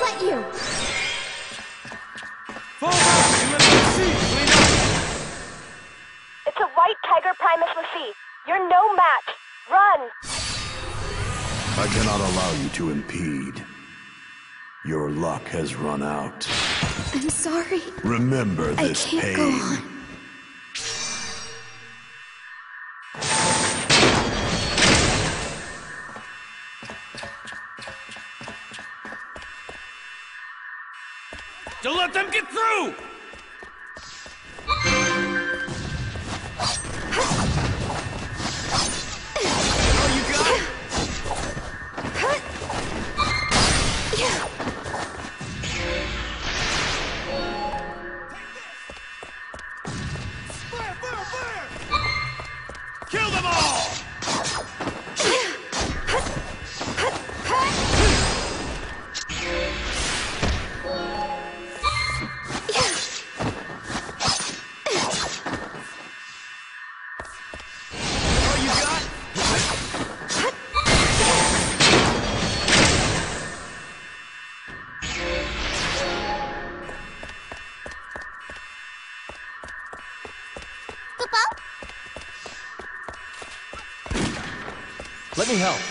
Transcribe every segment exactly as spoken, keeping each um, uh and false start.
let you! It's a white tiger Primus Lucy. You're no match. Run! I cannot allow you to impede. Your luck has run out. I'm sorry. Remember this I can't pain. go on. Don't let them get through! Oh, you got it? Fire, fire, fire! Kill them all! Let me help.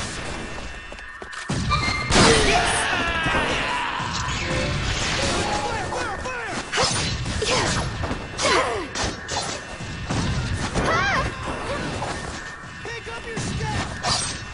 Pick up your step!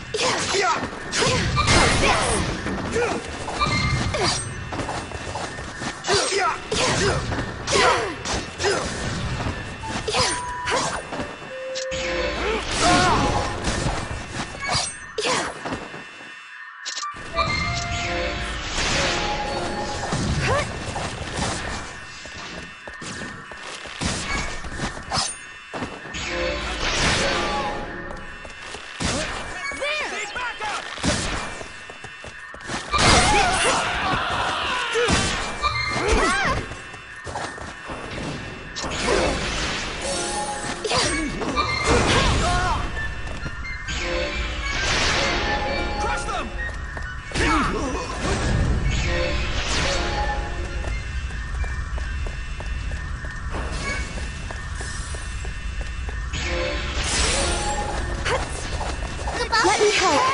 Let me help.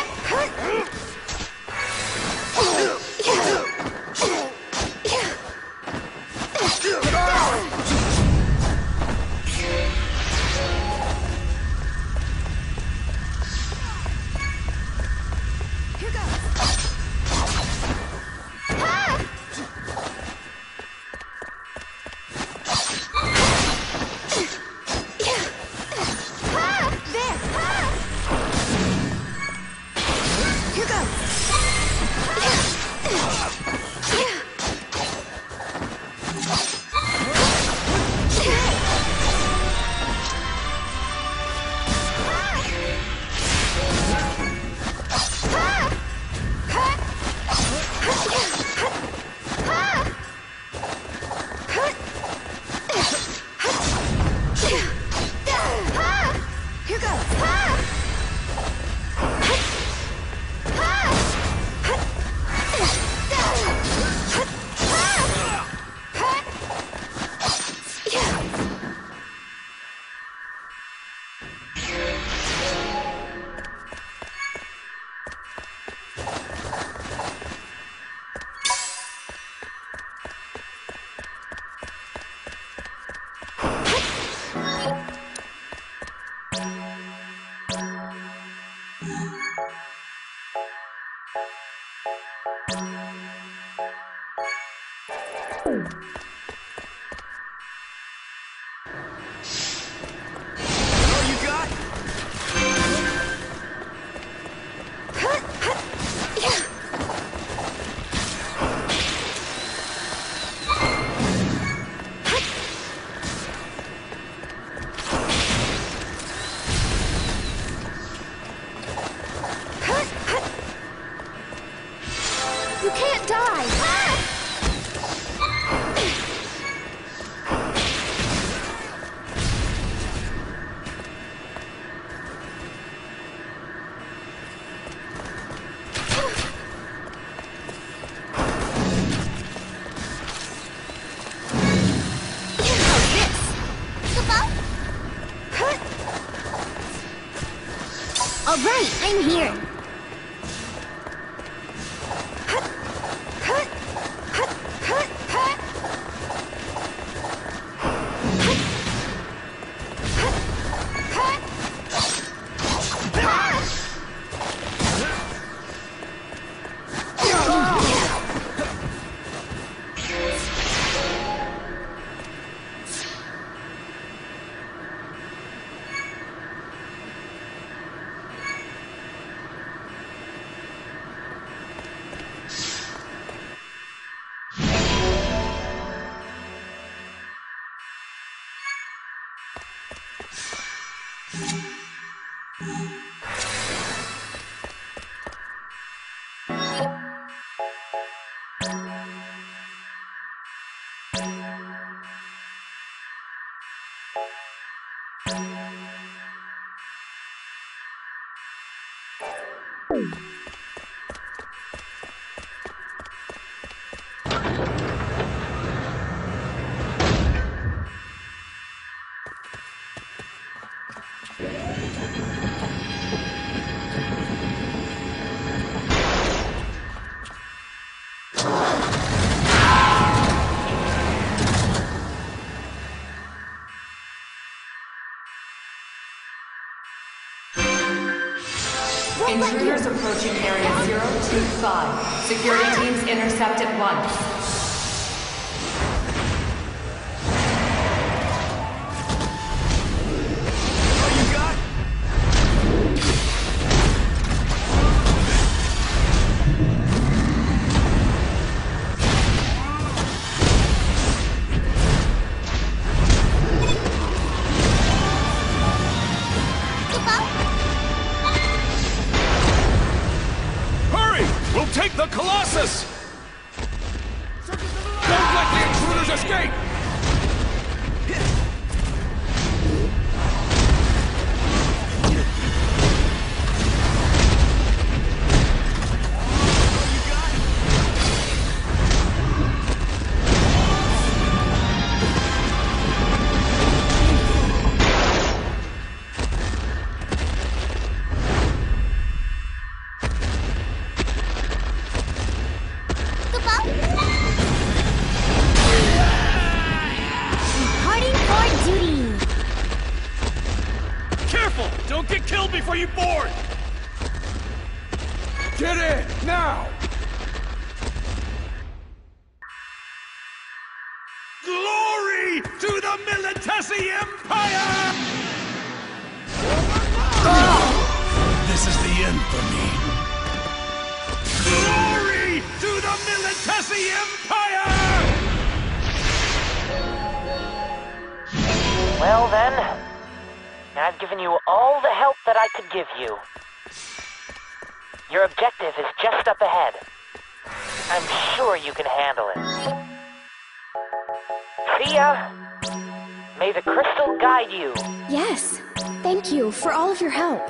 You can't die! in here. Intruders approaching area zero two five. Security teams intercept at once. Take the Colossus! Don't let the intruders escape! Don't get killed before you board! Get in, now! Glory to the Militesi Empire! Ah! This is the end for me. Glory to the Militesi Empire! Well then, I've given you all the help that I could give you. Your objective is just up ahead. I'm sure you can handle it. See ya! May the crystal guide you. Yes. Thank you for all of your help.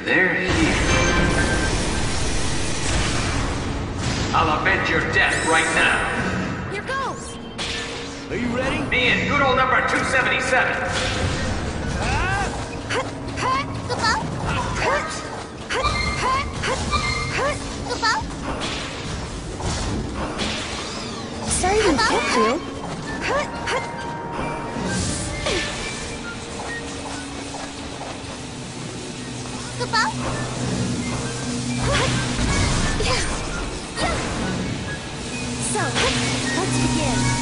they're here. I'll avenge your death right now. Here goes! Are you ready? Me and good old number two seventy-seven. Sorry to kept you. So, let's begin.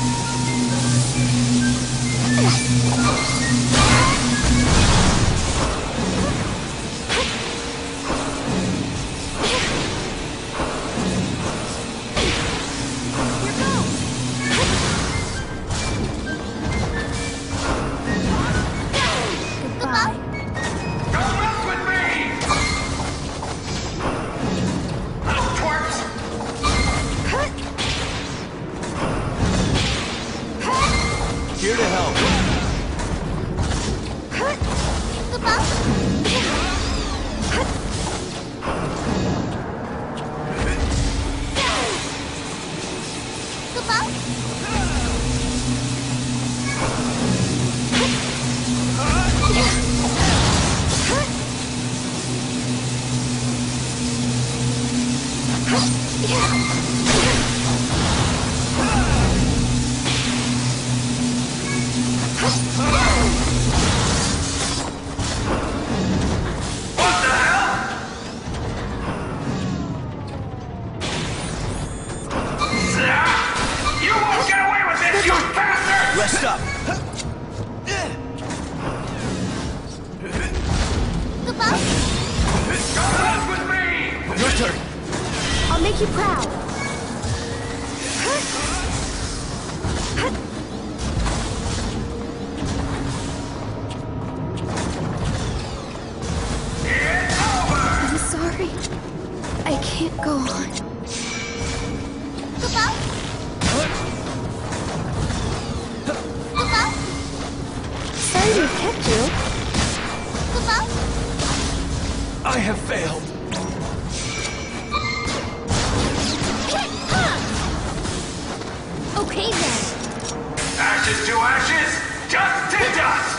Here to help. Rest up. Your turn. I'll make you proud. I'm sorry. I can't go on. Sorry to kept you. I have failed. Okay then. Ashes to ashes, dust to dust!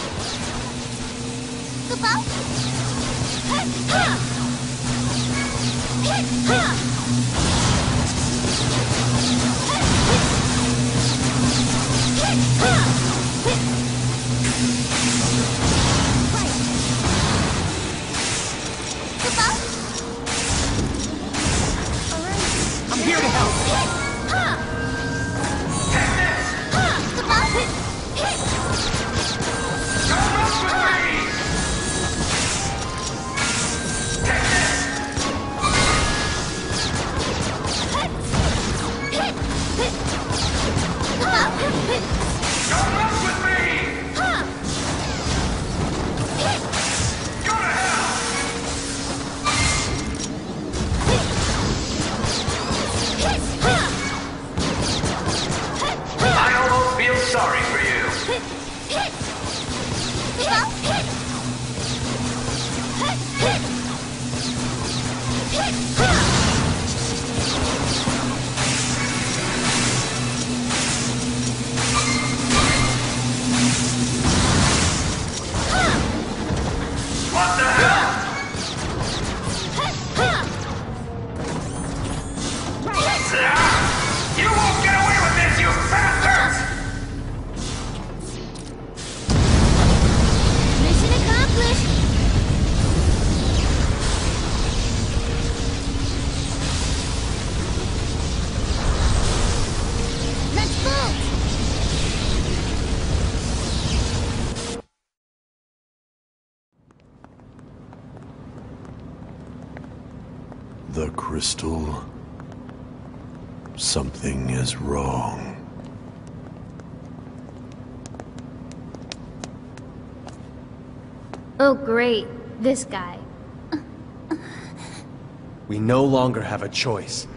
I'm here to help. Sorry for you. What the hell? You won't get away with this, you bastards! Mission accomplished. Let's bolt. The crystal. Something is wrong. Oh great, this guy. We no longer have a choice.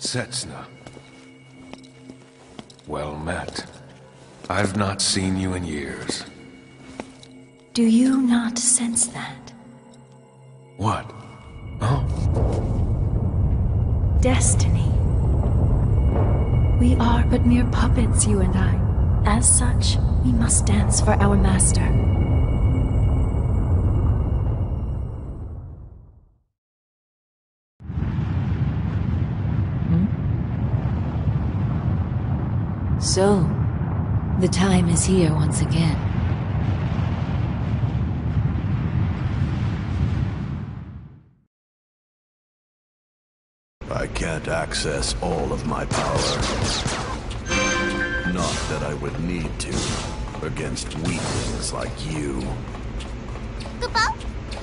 Setsuna. Well met. I've not seen you in years. Do you not sense that? What? Oh? Destiny. We are but mere puppets, you and I. As such, we must dance for our master. So, the time is here once again. I can't access all of my power. Not that I would need to, against weaklings like you. Goodbye.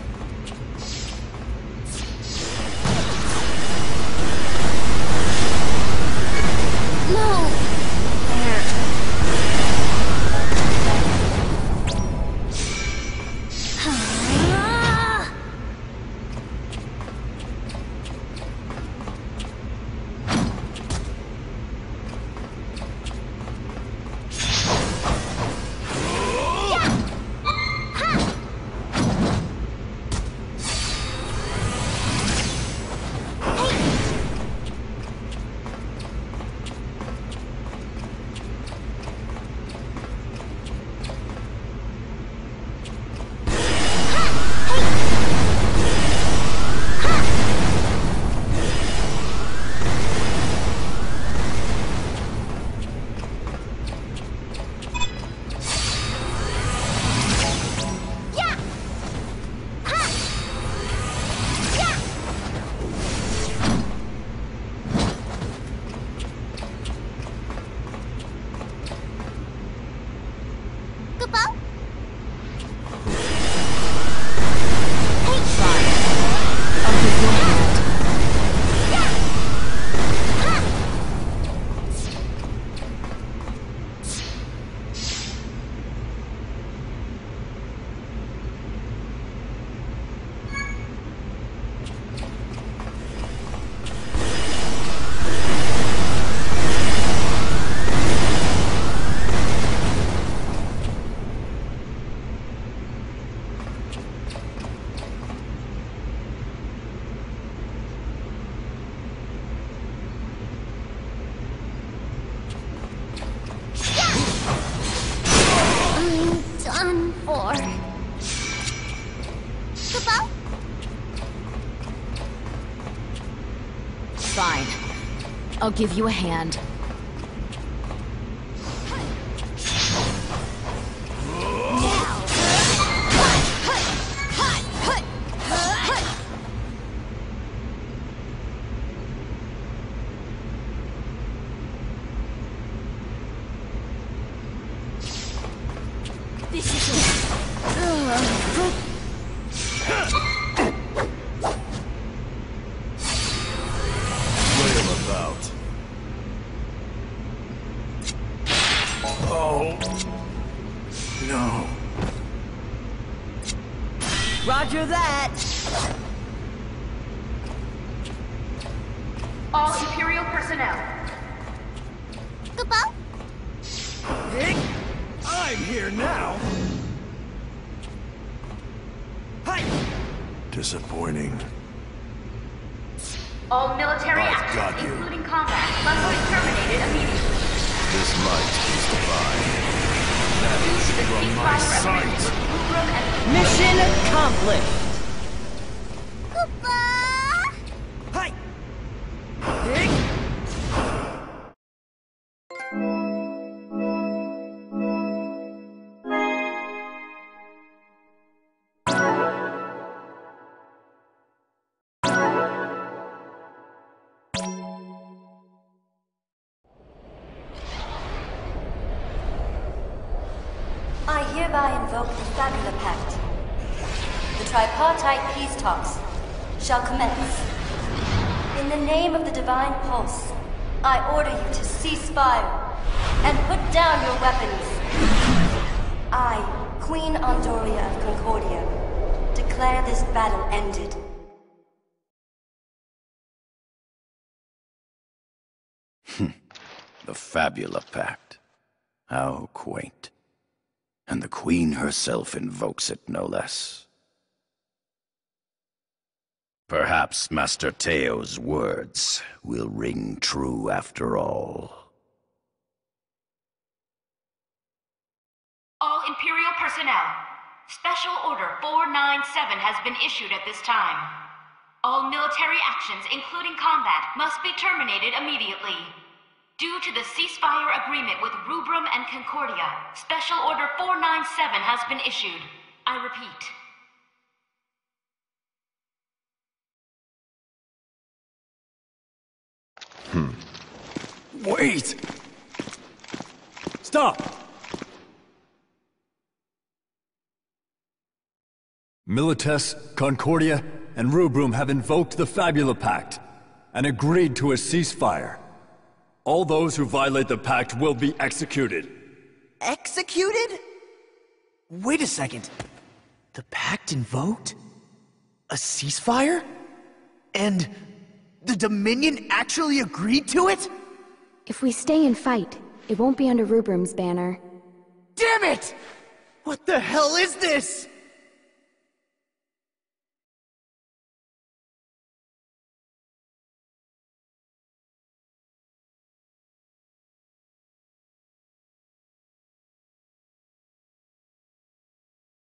No. Fine. I'll give you a hand. This is it. Ugh. About. Oh. No. Roger that. All Imperial personnel. Goodbye. Geek, I'm here now. Hi. Disappointing. All military I've actions, got you. including combat, must be terminated immediately. This light is divine. That Due is to the from my ceasefire agreement sight. with Blueroom and Mission accomplished. Goodbye. Hi. Geek. I hereby invoke the Fabula Pact. The tripartite peace talks shall commence. In the name of the Divine Pulse, I order you to cease fire and put down your weapons. I, Queen Andoria of Concordia, declare this battle ended. The Fabula Pact. How quaint. And the Queen herself invokes it, no less. Perhaps Master Teo's words will ring true after all. All Imperial personnel, Special Order four nine seven has been issued at this time. All military actions, including combat, must be terminated immediately. Due to the ceasefire agreement with Rubrum and Concordia, Special Order four nine seven has been issued. I repeat. Hmm. Wait! Stop! Milites, Concordia, and Rubrum have invoked the Fabula Pact and agreed to a ceasefire. All those who violate the pact will be executed. Executed? Wait a second. The pact invoked? A ceasefire? And the Dominion actually agreed to it? If we stay and fight, it won't be under Rubrum's banner. Damn it! What the hell is this?